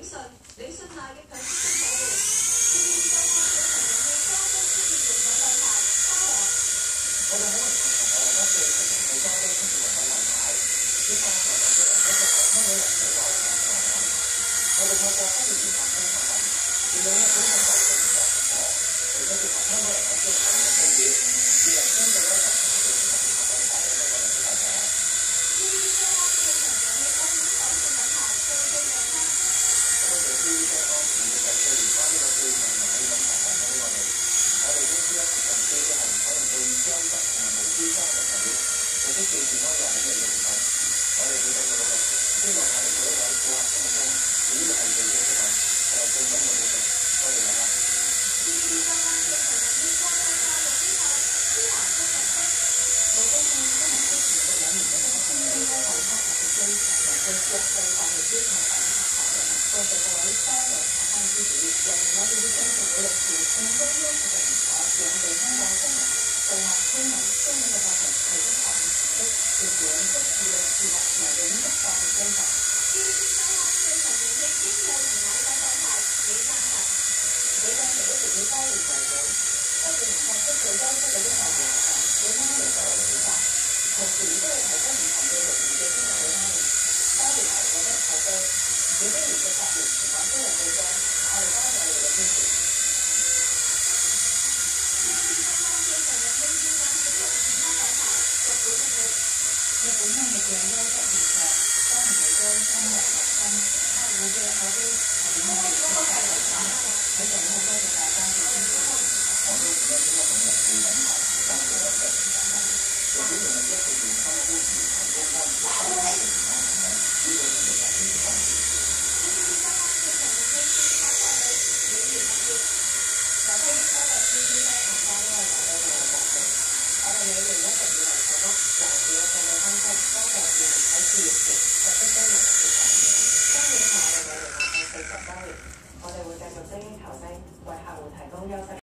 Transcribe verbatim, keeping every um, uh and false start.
信，你信賴嘅強積金保護。C D B 相關嘅長人氣加多出現用品品牌花王。 我哋可能同我覺得嘅長人氣加多出現用品品牌，呢個長人嘅人一直係香港人好有嘅品牌。我哋透過不斷研發新產品，令到呢本品牌嘅研發成果，亦都結合香港人喺消費嘅需要，自然相對咧就唔會產品品牌嘅一個消費者。 C D B 相關嘅長人氣保險改善品牌數據訂單。 多謝 C D B 相關持續嘅支援，關於個對長人氣品牌講俾我哋。我哋公司一直從基於係採用最優質同埋無添加嘅材料，做出最健康嘅好味嘅產品。我哋會繼續努力，希望喺每一位顧客心目中，呢個係最好嘅產品，係最真嘅保證。多謝大家。 C D B 相關嘅長人氣國際教育機構舒華新聞室。 我相信今日的持續兩年嘅一個新機咧，為他發掘最長人嘅國際教育機構品牌學人。多謝各位花王學生支持，讓我哋要繼續努力培育更多優秀嘅人才，讓我哋香港公民對客居民中文嘅課程提供學習成績，並養足自力自立和永不放棄精神。 C D B 相關嘅長人氣嬰幼兒奶粉品牌美贊臣。 美贊臣一直以多年為本，不斷研發出最優質嘅嬰幼兒奶粉，俾媽咪作為選擇，同時亦都會提供唔同嘅育兒嘅資源俾媽咪。多年嚟我哋口碑，幾多年嘅十年全港都有報章，我哋多謝你哋嘅支持。 C D B 相關嘅長人氣健眼小龍健康品牌日本力力。 日本香嘅優質熱劇，當年嚟到深入民心，客戶嘅口碑係點樣嘅出發嚟講？喺度好多謝大家嘅支持。 我都覺得呢個品牌品牌真係有嘅產品，佢表現係一個健康嘅觀念，提供安全嘅健康產品，呢個先係最重要。 C D B 相關嘅長人氣健康產品美源物業。 首先，多謝 C D B 咧同家呢位大佬嘅贊助，我哋美源一直以嚟提供環節嘅數據分析，幫助市民喺置業時作出精明嘅決定。今年係我哋美源邁向四十週年，我哋會繼續精益求精，為客戶提供優質。